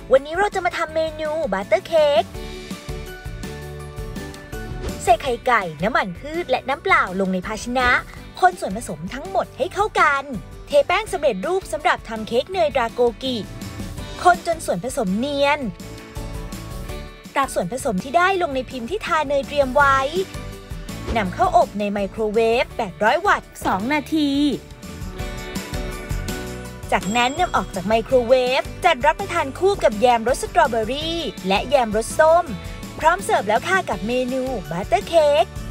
วันนี้เราจะมาทำเมนูบัตเตอร์เค้กใส่ไข่ไก่น้ำมันพืชและน้ำเปล่าลงในภาชนะคนส่วนผสมทั้งหมดให้เข้ากันเทแป้งสำเร็จรูปสำหรับทำเค้กเนยดราโกกิคนจนส่วนผสมเนียนตักส่วนผสมที่ได้ลงในพิมพ์ที่ทาเนยเตรียมไว้นำเข้าอบในไมโครเวฟ800 วัตต์2 นาทีจากนั้นนำออกจากไมโครเวฟจัดรับประทานคู่กับแยมรสสตรอเบอรี่และแยมรสส้มพร้อมเสิร์ฟแล้วค่ะกับเมนูบัตเตอร์เค้ก